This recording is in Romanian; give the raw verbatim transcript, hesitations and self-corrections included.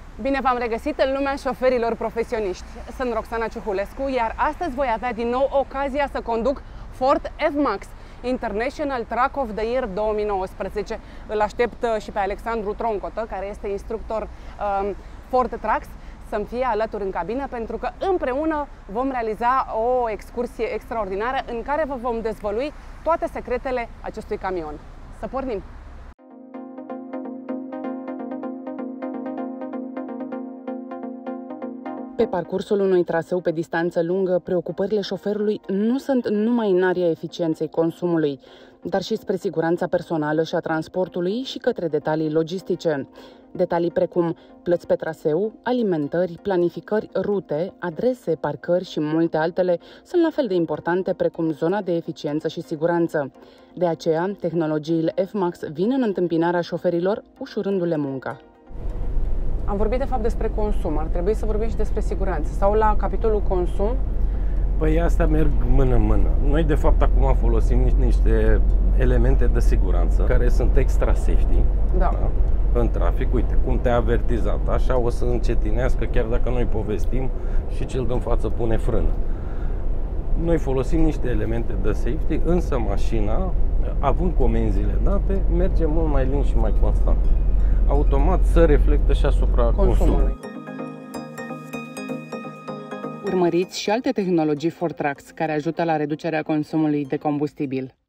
Bine v-am regăsit în lumea șoferilor profesioniști. Sunt Roxana Ciuhulescu, iar astăzi voi avea din nou ocazia să conduc Ford F-Max International Truck of the Year două mii nouăsprezece. Îl aștept și pe Alexandru Troncotă, care este instructor um, Ford Trucks, să-mi fie alături în cabină, pentru că împreună vom realiza o excursie extraordinară în care vă vom dezvălui toate secretele acestui camion. Să pornim! Pe parcursul unui traseu pe distanță lungă, preocupările șoferului nu sunt numai în aria eficienței consumului, dar și spre siguranța personală și a transportului și către detalii logistice. Detalii precum plăți pe traseu, alimentări, planificări, rute, adrese, parcări și multe altele sunt la fel de importante precum zona de eficiență și siguranță. De aceea, tehnologiile F-Max vin în întâmpinarea șoferilor, ușurându-le munca. Am vorbit de fapt despre consum, ar trebui să vorbim și despre siguranță. Sau la capitolul consum? Păi astea merg mână-mână. Noi de fapt acum folosim niște elemente de siguranță care sunt extra safety, da. Da? În trafic. Uite, cum te-a avertizat, așa o să încetinească chiar dacă noi povestim și cel din față pune frână. Noi folosim niște elemente de safety, însă mașina, având comenzile date, merge mult mai lin și mai constant. Automat să reflectă și asupra consumului. consumului. Urmăriți și alte tehnologii Ford Trucks care ajută la reducerea consumului de combustibil.